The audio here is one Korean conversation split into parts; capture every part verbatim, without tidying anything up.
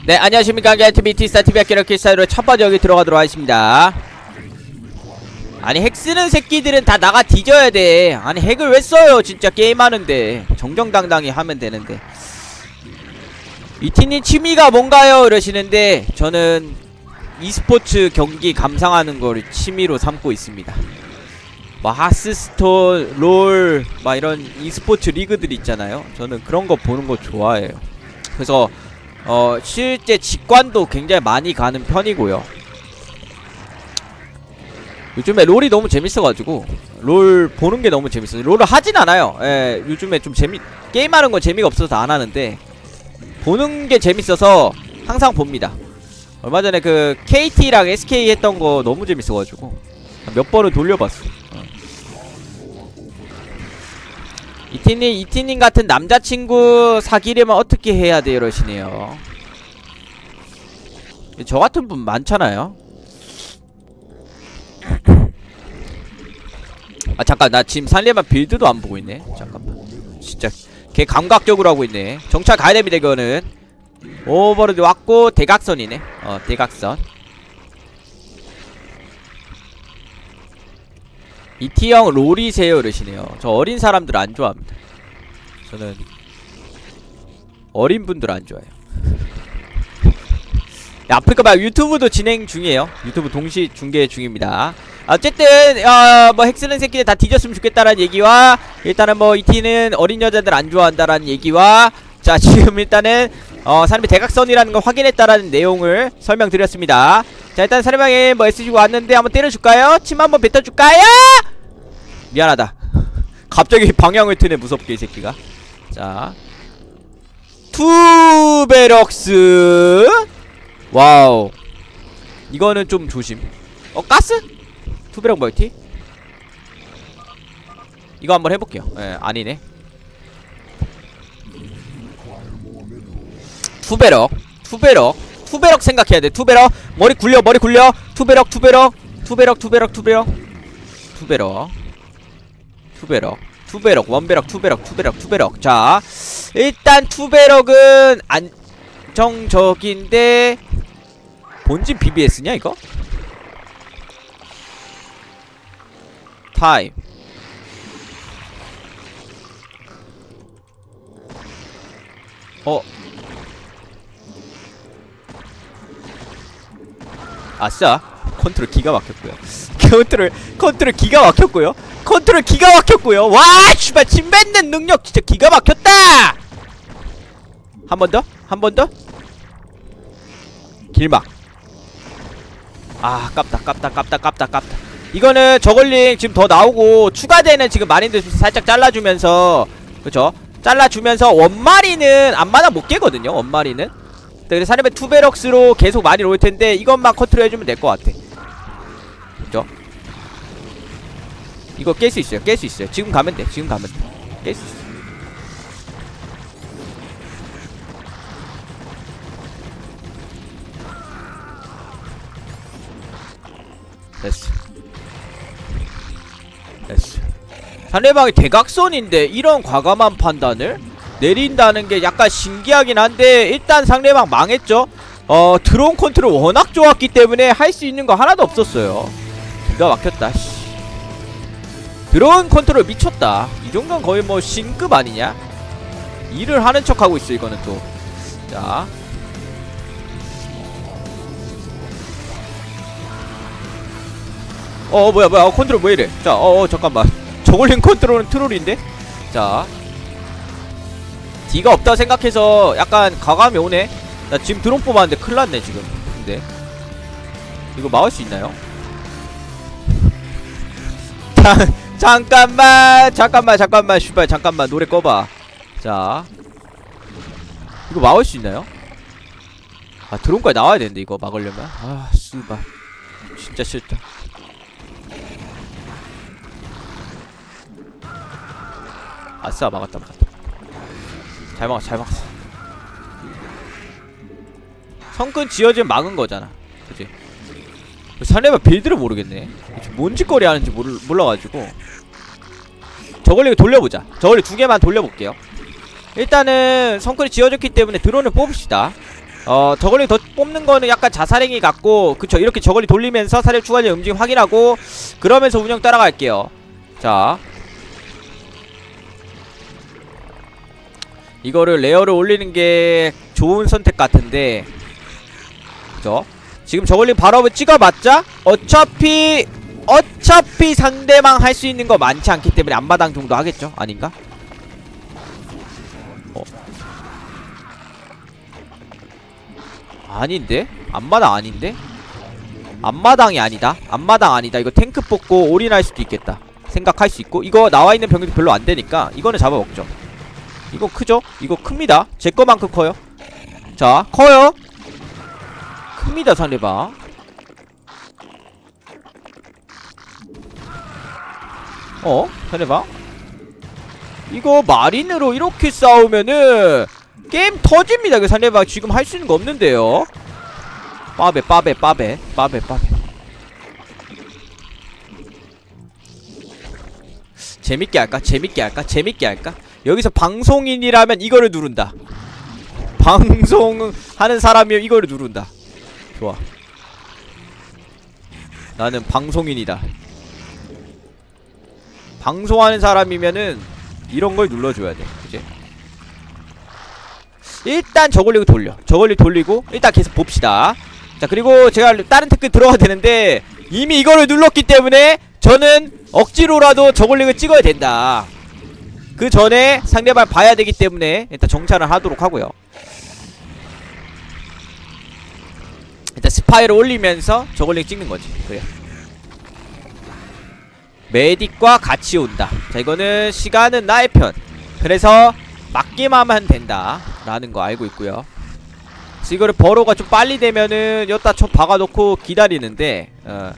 네, 안녕하십니까. 게티비 티스타티비 학기력 킬사이로 첫 번째 여기 들어가도록 하겠습니다. 아니, 핵 쓰는 새끼들은 다 나가 뒤져야 돼. 아니, 핵을 왜 써요? 진짜 게임하는데. 정정당당히 하면 되는데. 이티님 취미가 뭔가요? 이러시는데, 저는 e스포츠 경기 감상하는 걸 취미로 삼고 있습니다. 뭐 하스스톤, 롤, 막 이런 e스포츠 리그들 있잖아요. 저는 그런 거 보는 거 좋아해요. 그래서 어 실제 직관도 굉장히 많이 가는 편이고요. 요즘에 롤이 너무 재밌어가지고 롤 보는 게 너무 재밌어요. 롤을 하진 않아요. 예, 요즘에 좀 재미 게임하는 건 재미가 없어서 안 하는데 보는 게 재밌어서 항상 봅니다. 얼마 전에 그 케이티랑 에스케이 했던 거 너무 재밌어가지고 몇 번을 돌려봤어. 어. 이티님, 이티님 같은 남자친구 사귀려면 어떻게 해야 돼? 이러시네요. 저 같은 분 많잖아요. 아 잠깐, 나 지금 살리만 빌드도 안 보고 있네. 잠깐만, 진짜 걔 감각적으로 하고 있네. 정찰 가야 됩니다. 이거는 오버로드 왔고 대각선이네. 어, 대각선. 이티형 롤이세요? 이러시네요. 저 어린 사람들 안 좋아합니다. 저는 어린 분들 안 좋아해요. 야, 아프리카 봐, 유튜브도 진행 중이에요. 유튜브 동시 중계 중입니다. 어쨌든 어, 뭐 핵 쓰는 새끼들 다 뒤졌으면 좋겠다라는 얘기와, 일단은 뭐 이티는 어린 여자들 안 좋아한다라는 얘기와, 자 지금 일단은 어 사람이 대각선이라는 걸 확인했다라는 내용을 설명드렸습니다. 자, 일단 사람방에 뭐 에스지고 왔는데 한번 때려줄까요? 침 한번 뱉어줄까요? 미안하다. 갑자기 방향을 트네, 무섭게 이 새끼가. 자, 투베럭스. 와우, 이거는 좀 조심. 어, 가스? 투베럭 멀티? 이거 한번 해볼게요. 예, 아니네. 투베럭, 투베럭, 투베럭 생각해야 돼. 투베럭. 머리 굴려, 머리 굴려. 투베럭, 투베럭, 투베럭, 투베럭, 투베럭, 투베럭, 투베럭, 투베럭, 원베럭, 투베럭, 투베럭, 투베럭. 자, 일단 투베럭은 안정적인데 본진 비비에스냐 이거? 타임. 어, 아싸, 컨트롤 기가 막혔고요. 컨트롤 컨트롤 기가 막혔고요. 컨트롤 기가 막혔고요. 와, 씨발, 침 뱉는 능력 진짜 기가 막혔다. 한 번 더, 한 번 더. 길막. 아, 깝다, 깝다, 깝다, 깝다, 깝다. 이거는 저글링 지금 더 나오고 추가되는 지금 마린들 살짝 잘라주면서, 그쵸? 잘라주면서 원마리는 앞마당 못 깨거든요. 원마리는. 그래서 사람의 투베럭스로 계속 많이 올 텐데 이것만 컨트롤 해주면 될 것 같아. 그죠? 이거 깰 수 있어요. 깰 수 있어요. 지금 가면 돼. 지금 가면 돼. 깰 수 있어. 됐어. 됐어. 상대방이 대각선인데 이런 과감한 판단을 내린다는 게 약간 신기하긴 한데, 일단 상대방 망했죠. 어, 드론 컨트롤 워낙 좋았기 때문에 할 수 있는 거 하나도 없었어요. 기가 막혔다. 씨. 드론 컨트롤 미쳤다. 이 정도는 거의 뭐 신급 아니냐? 일을 하는 척 하고 있어 이거는 또. 자, 어, 뭐야 뭐야, 어, 컨트롤 왜 이래? 자, 어, 어 잠깐만. 저글링 컨트롤은 트롤인데? 자, D가 없다 생각해서 약간 가감이 오네. 나 지금 드론 뽑았는데 큰일났네 지금. 근데 이거 막을 수 있나요? 자, 잠깐만 잠깐만 잠깐만 슈발, 잠깐만 노래 꺼봐. 자, 이거 막을 수 있나요? 아, 드론까지 나와야 되는데 이거 막으려면. 아, 씨발, 진짜 싫다. 아싸, 막았다 막았다. 잘 막았어, 잘 막았어. 성근 지어지면 막은 거잖아, 그치? 사내가 빌드를 모르겠네. 뭔 짓거리 하는지 몰, 몰라가지고. 저걸링 돌려보자. 저걸링 두 개만 돌려볼게요. 일단은 성근이 지어졌기 때문에 드론을 뽑읍시다. 어 저걸링 더 뽑는 거는 약간 자살행위 같고, 그쵸, 이렇게 저걸링 돌리면서 사렙 추가적 움직임 확인하고 그러면서 운영 따라갈게요. 자, 이거를 레어를 올리는 게 좋은 선택 같은데, 그죠? 지금 저걸링 바로 찍어봤자 어차피 어차피 상대방 할 수 있는 거 많지 않기 때문에 앞마당 정도 하겠죠? 아닌가? 어. 아닌데? 앞마당 아닌데? 앞마당이 아니다. 앞마당 아니다. 이거 탱크 뽑고 올인할 수도 있겠다 생각할 수 있고, 이거 나와있는 병력이 별로 안되니까 이거는 잡아먹죠. 이거 크죠? 이거 큽니다. 제 거만큼 커요. 자, 커요. 큽니다 상대방. 어? 상대방? 이거 마린으로 이렇게 싸우면은 게임 터집니다. 그 상대방 지금 할 수 있는 거 없는데요. 빠베 빠베 빠베 빠베 빠베. 재밌게 할까? 재밌게 할까? 재밌게 할까? 여기서 방송인이라면 이거를 누른다. 방송하는 사람이면 이거를 누른다. 좋아. 나는 방송인이다. 방송하는 사람이면은 이런 걸 눌러줘야 돼. 그치? 일단 저걸리고 돌려. 저걸리 돌리고 일단 계속 봅시다. 자, 그리고 제가 다른 테크 들어가야 되는데 이미 이거를 눌렀기 때문에 저는 억지로라도 저걸링을 찍어야 된다. 그 전에 상대방 봐야 되기 때문에 일단 정찰을 하도록 하고요. 일단 스파이를 올리면서 저걸링 찍는 거지. 그래. 메딕과 같이 온다. 자, 이거는 시간은 나의 편. 그래서 맞기만 하면 된다 라는 거 알고 있고요. 그래서 이거를 버로가 좀 빨리 되면은 여기다 좀 박아놓고 기다리는데, 어.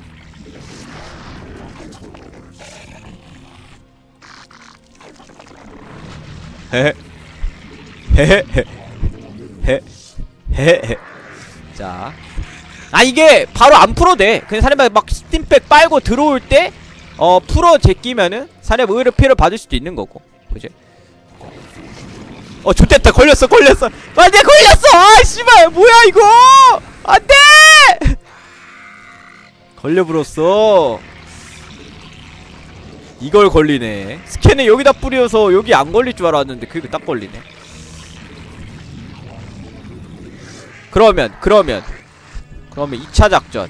헤헤 헤헤 헤헤 헤헤. 자, 아, 이게 바로 안 풀어도 돼. 그냥 사람이 막 스팀백 빨고 들어올 때 어 풀어 제끼면은 사람 의외로 피해를 받을 수도 있는 거고. 그치? 어, 좋됐다. 걸렸어 걸렸어 안돼. 걸렸어. 아 씨발 뭐야 이거. 안돼. 걸려버렸어. 이걸 걸리네. 스캔을 여기다 뿌려서 여기 안 걸릴 줄 알았는데 그게 딱 걸리네. 그러면 그러면 그러면 이 차 작전.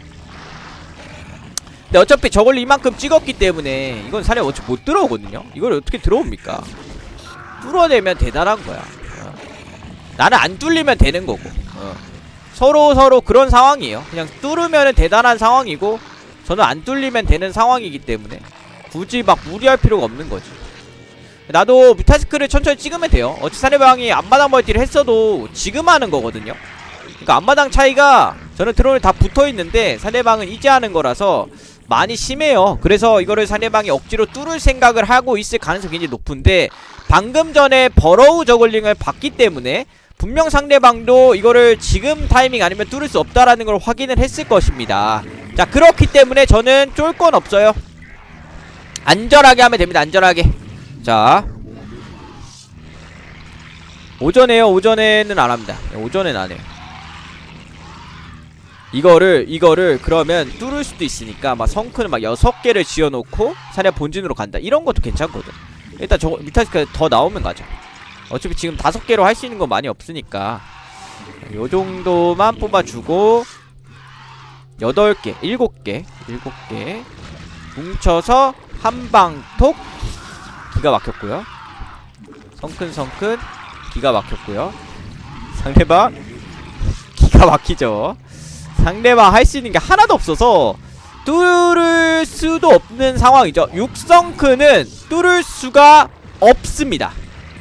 근데 어차피 저걸 이만큼 찍었기 때문에 이건 사례 어차피 못 들어오거든요. 이걸 어떻게 들어옵니까? 뚫어내면 대단한 거야. 어. 나는 안 뚫리면 되는 거고. 어. 서로 서로 그런 상황이에요. 그냥 뚫으면 대단한 상황이고 저는 안 뚫리면 되는 상황이기 때문에 굳이 막 무리할 필요가 없는 거지. 나도 뮤타스크를 천천히 찍으면 돼요. 어차피 상대방이 앞마당 멀티를 했어도 지금 하는 거거든요. 그러니까 앞마당 차이가 저는 드론을 다 붙어있는데 상대방은 이제 하는 거라서 많이 심해요. 그래서 이거를 상대방이 억지로 뚫을 생각을 하고 있을 가능성이 굉장히 높은데, 방금 전에 버러우 저글링을 봤기 때문에 분명 상대방도 이거를 지금 타이밍 아니면 뚫을 수 없다라는 걸 확인을 했을 것입니다. 자, 그렇기 때문에 저는 쫄 건 없어요. 안전하게 하면 됩니다. 안전하게. 자, 오전에요. 오전에는 안 합니다. 오전엔 안 해요. 이거를 이거를 그러면 뚫을 수도 있으니까 막 성크는 막 여섯 개를 지어놓고 사냥 본진으로 간다, 이런 것도 괜찮거든. 일단 저거 뮤탈스크가 더 나오면 가자. 어차피 지금 다섯 개로 할 수 있는 건 많이 없으니까 요 정도만 뽑아주고 여덟 개, 일곱 개, 일곱 개 뭉쳐서 한방톡. 기가 막혔고요. 성큰성큰 기가 막혔고요. 상대방 기가 막히죠. 상대방 할 수 있는 게 하나도 없어서 뚫을 수도 없는 상황이죠. 육성크는 뚫을 수가 없습니다.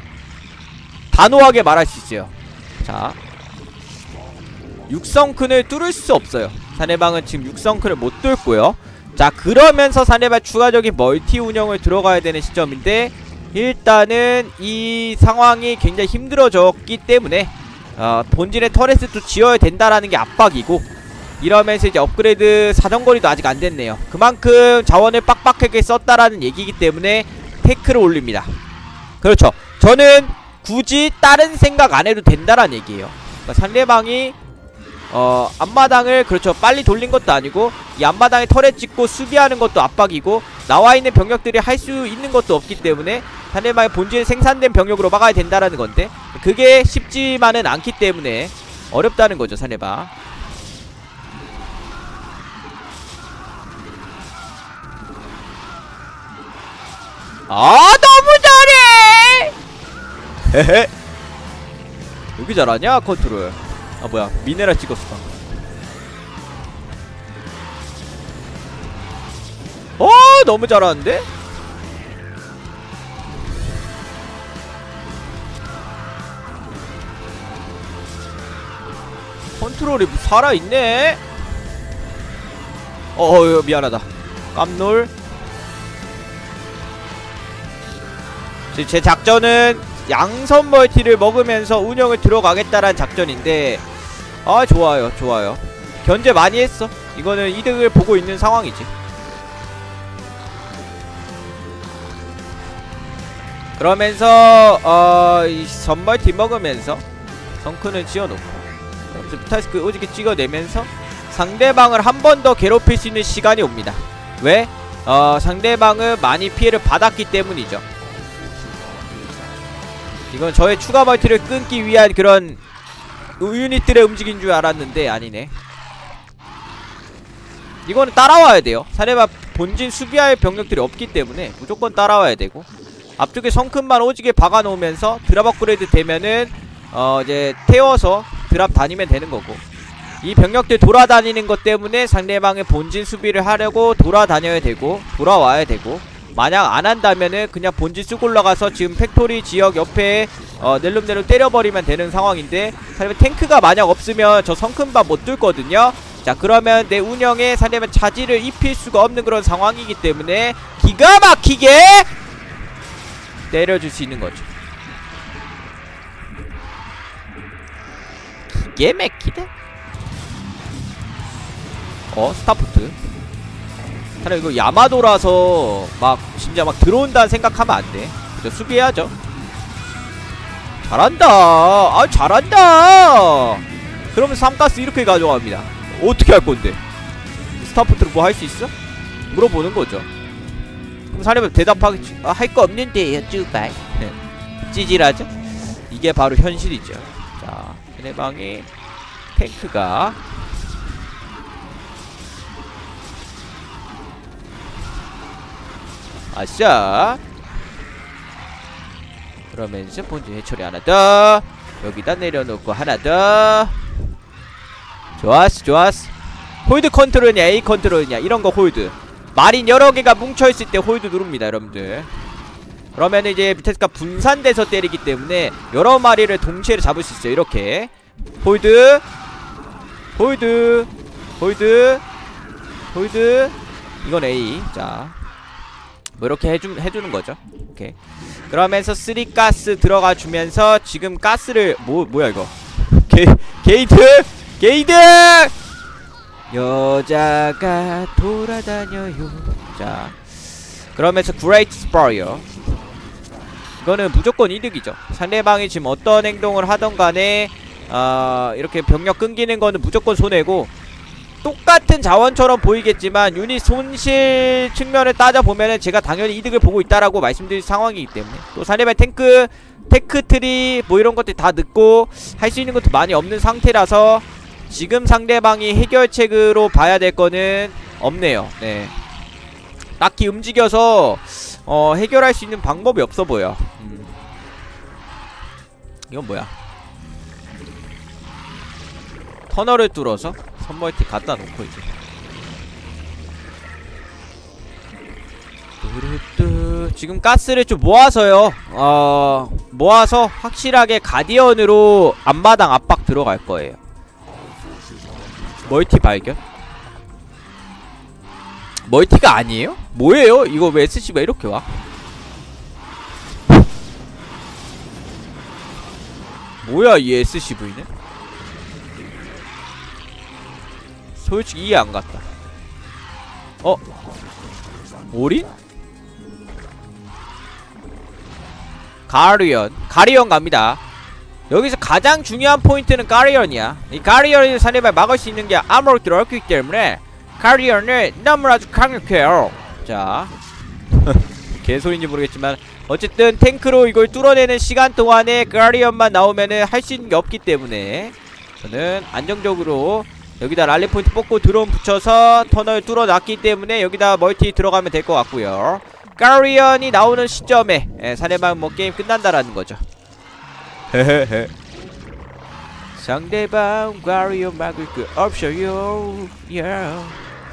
단호하게 말할 수 있어요. 자, 육성큰을 뚫을 수 없어요. 상대방은 지금 육성큰을 못 뚫고요. 자, 그러면서 상대방 추가적인 멀티 운영을 들어가야 되는 시점인데, 일단은 이 상황이 굉장히 힘들어졌기 때문에 어, 본진의 터렛을 또 지어야 된다라는 게 압박이고, 이러면서 이제 업그레이드 사정거리도 아직 안 됐네요. 그만큼 자원을 빡빡하게 썼다라는 얘기이기 때문에 테크를 올립니다. 그렇죠. 저는 굳이 다른 생각 안 해도 된다라는 얘기예요. 그러니까 상대방이 어 앞마당을 그렇죠 빨리 돌린 것도 아니고 이 앞마당에 터렛 찍고 수비하는 것도 압박이고 나와있는 병력들이 할 수 있는 것도 없기 때문에 상대방의 본질 생산된 병력으로 막아야 된다라는 건데 그게 쉽지만은 않기 때문에 어렵다는 거죠 상대방. 아 너무 잘해. 헤헤. 여기 잘하냐 컨트롤. 아 뭐야 미네랄 찍었어. 어 너무 잘하는데? 컨트롤이 살아있네? 어어 미안하다 깜놀. 제 작전은 양선 멀티를 먹으면서 운영을 들어가겠다라는 작전인데 아 좋아요 좋아요. 견제 많이 했어. 이거는 이득을 보고 있는 상황이지. 그러면서 어 이 선멀티 먹으면서 성큰을 지어놓고 그러면서 뮤탈스크 오지게 찍어내면서 상대방을 한 번 더 괴롭힐 수 있는 시간이 옵니다. 왜? 어 상대방은 많이 피해를 받았기 때문이죠. 이건 저의 추가 멀티를 끊기 위한 그런 유닛들의 움직인 줄 알았는데 아니네. 이거는 따라와야 돼요. 상대방 본진 수비할 병력들이 없기 때문에 무조건 따라와야 되고 앞쪽에 성큰만 오지게 박아놓으면서 드랍 업그레이드 되면은 어 이제 태워서 드랍 다니면 되는 거고 이 병력들 돌아다니는 것 때문에 상대방의 본진 수비를 하려고 돌아다녀야 되고 돌아와야 되고 만약 안 한다면은 그냥 본진 쓰고 올라가서 지금 팩토리 지역 옆에 어 낼름낼름 때려버리면 되는 상황인데 상대방 탱크가 만약 없으면 저 성큰밥 못 뚫거든요. 자 그러면 내 운영에 상대방 차질을 입힐 수가 없는 그런 상황이기 때문에 기가 막히게 때려줄 수 있는 거죠. 기계 막히다. 어 스타포트. 사실 이거 야마도라서 막 진짜 막 들어온다는 생각하면 안 돼. 그죠? 수비해야죠. 잘한다. 아 잘한다. 그러면 삼가스 이렇게 가져갑니다. 어떻게 할 건데? 스타포트로 뭐 할 수 있어? 물어보는 거죠. 그럼 사람은 대답하겠지. 아, 할 거 없는데요, 쭈발. 찌질하죠? 이게 바로 현실이죠. 자, 상대방의 탱크가 아싸. 그러면서 본진 해처리 하나 더 여기다 내려놓고 하나 더. 좋았어 좋았어. 홀드 컨트롤이냐 A 컨트롤이냐 이런거 홀드. 마린 여러개가 뭉쳐있을 때 홀드 누릅니다 여러분들. 그러면 이제 뮤탈스크가 분산돼서 때리기 때문에 여러 마리를 동시에 잡을 수 있어요. 이렇게 홀드 홀드 홀드 홀드. 이건 A. 자 뭐 이렇게 해주, 해주는 거죠. 오케이. 그러면서 쓰리 가스 들어가 주면서 지금 가스를 뭐 뭐야 이거 게, 게이트 게이트 여자가 돌아다녀요. 자 그러면서 그레이트 스파이어. 이거는 무조건 이득이죠. 상대방이 지금 어떤 행동을 하던 간에 어, 이렇게 병력 끊기는 거는 무조건 손해고 똑같은 자원처럼 보이겠지만 유닛 손실 측면을 따져보면은 제가 당연히 이득을 보고 있다라고 말씀드릴 상황이기 때문에 또 상대방 탱크 테크트리 뭐 이런 것들 다 늦고 할 수 있는 것도 많이 없는 상태라서 지금 상대방이 해결책으로 봐야 될 거는 없네요. 네. 딱히 움직여서 어 해결할 수 있는 방법이 없어 보여. 음. 이건 뭐야? 터널을 뚫어서 선멀티 갖다 놓고 이제 뚜루뚜. 지금 가스를 좀 모아서요 어 모아서 확실하게 가디언으로 앞마당 압박 들어갈 거예요. 멀티 발견? 멀티가 아니에요? 뭐예요? 이거 왜 에스씨가 이렇게 와? 뭐야 이 에스씨브이는? 솔직히 이해 안 갔다. 어? 올인? 가리언 가리언 갑니다. 여기서 가장 중요한 포인트는 가리언이야. 이 가리언을 상대방이 막을 수 있는 게 아무렇게 없기 때문에 가리언을 너무나도 강력해요. 자 개소리인지 모르겠지만 어쨌든 탱크로 이걸 뚫어내는 시간 동안에 가리언만 나오면은 할 수 있는 게 없기 때문에 저는 안정적으로 여기다 랄리 포인트 뽑고 드론 붙여서 터널 뚫어놨기 때문에 여기다 멀티 들어가면 될 것 같고요. 가리언이 나오는 시점에 예, 상대방 뭐 게임 끝난다라는 거죠. 헤헤헤. 상대방 가리언 막을 그 없어요. yeah.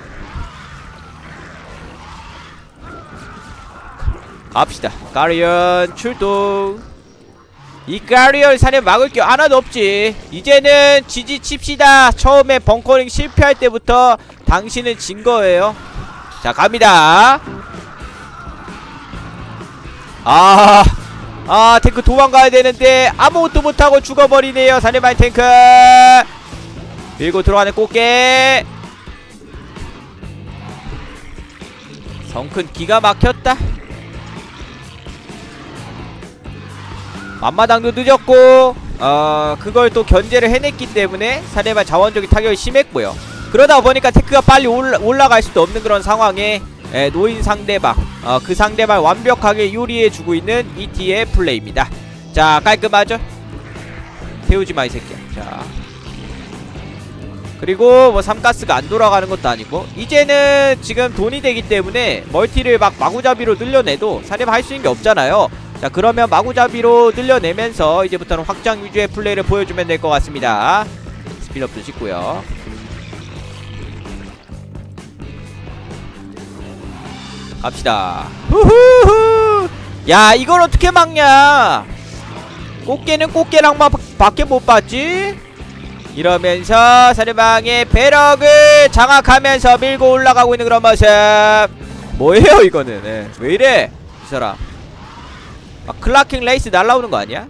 갑시다. 가리언 출동. 이 가리언 사냥 막을 게 하나도 없지. 이제는 지지칩시다. 처음에 벙커링 실패할 때부터 당신은 진 거예요. 자 갑니다. 아, 아 탱크 도망가야 되는데 아무것도 못하고 죽어버리네요. 사냥방 탱크 밀고 들어가는 꽃게. 성큰 기가 막혔다. 앞마당도 늦었고 어 그걸 또 견제를 해냈기 때문에 상대방 자원적인 타격이 심했고요. 그러다 보니까 테크가 빨리 올라, 올라갈 수도 없는 그런 상황에 에, 노인 상대방 어, 그 상대방 완벽하게 요리해주고 있는 이티의 플레이입니다. 자 깔끔하죠? 태우지마 이 새끼야. 자 그리고 뭐 삼가스가 안 돌아가는 것도 아니고 이제는 지금 돈이 되기 때문에 멀티를 막 마구잡이로 늘려내도 상대방 할 수 있는 게 없잖아요. 자 그러면 마구잡이로 늘려내면서 이제부터는 확장 위주의 플레이를 보여주면 될 것 같습니다. 스피드업도 찍고요. 갑시다. 후후후. 야 이걸 어떻게 막냐. 꽃게는 꽃게랑만 밖에 못 봤지. 이러면서 상대방의 배럭을 장악하면서 밀고 올라가고 있는 그런 모습. 뭐예요 이거는. 네. 왜 이래 이 사람. 아, 클라킹 레이스 날라오는 거 아니야?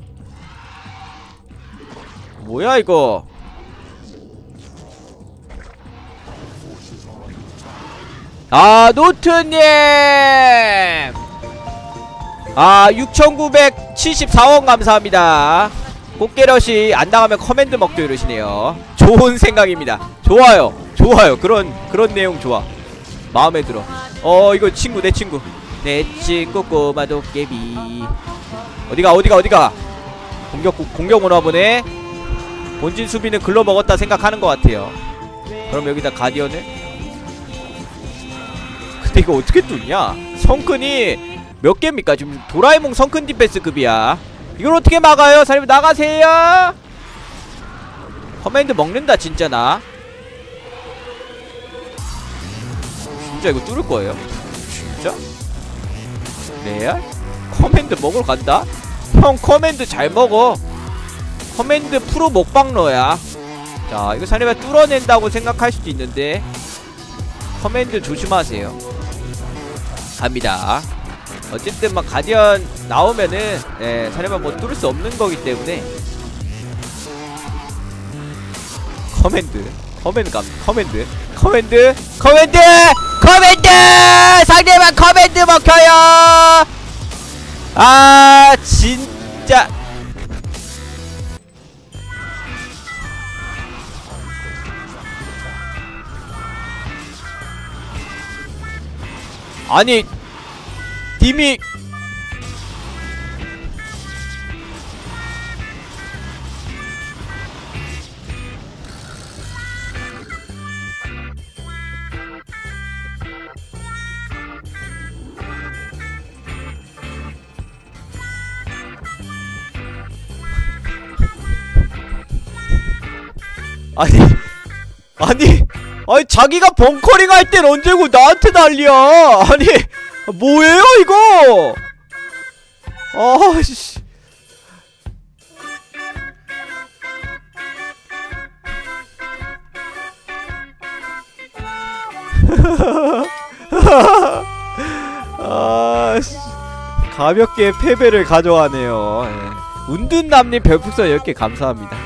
뭐야 이거. 아 노트님 아 육천구백칠십사 원 감사합니다. 꽃게럿이 안 나가면 커맨드 먹죠 이러시네요. 좋은 생각입니다. 좋아요 좋아요. 그런 그런 내용 좋아. 마음에 들어. 어 이거 친구 내 친구 내 친구 꼬마 도깨비. 어디가 어디가 어디가. 공격 공격 오나 보네. 본진 수비는 글러 먹었다 생각하는 것 같아요. 그럼 여기다 가디언을. 근데 이거 어떻게 뚫냐. 성큰이 몇 개입니까 지금. 도라에몽 성큰 디펜스급이야. 이걸 어떻게 막아요. 사장님 나가세요. 커맨드 먹는다 진짜. 나 진짜 이거 뚫을 거예요. 진짜? 레알? 커맨드 먹으러 간다? 형 커맨드 잘 먹어. 커맨드 프로 먹방러야. 자 이거 사장님 뚫어낸다고 생각할 수도 있는데 커맨드 조심하세요. 갑니다. 어쨌든 막 가디언 나오면은 예, 사례만 뭐 뚫을 수 없는 거기 때문에 커맨드 커맨드 감 커맨드 커맨드 커맨드 커맨드 상대방 커맨드 먹혀요. 아 진짜 아니 님이 아니 아니 아니 자기가 벙커링 할 땐 언제고 나한테 난리야. 아니 뭐예요 이거. 아씨 아씨 가볍게 패배를 가져가네요. 예. 운둔남님 별풍선 열 개 감사합니다.